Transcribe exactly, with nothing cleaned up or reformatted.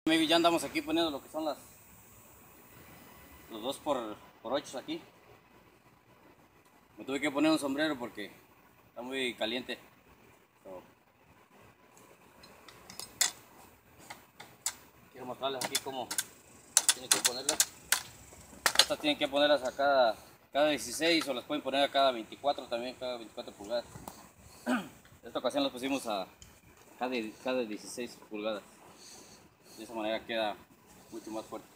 Maybe ya andamos aquí poniendo lo que son las los dos por, por ocho aquí. Me tuve que poner un sombrero porque está muy caliente. So, quiero mostrarles aquí cómo tienen que ponerlas. Estas tienen que ponerlas a cada, cada dieciséis o las pueden poner a cada veinticuatro también, cada veinticuatro pulgadas. Esta ocasión las pusimos a cada, cada dieciséis pulgadas. De esa manera queda mucho más fuerte.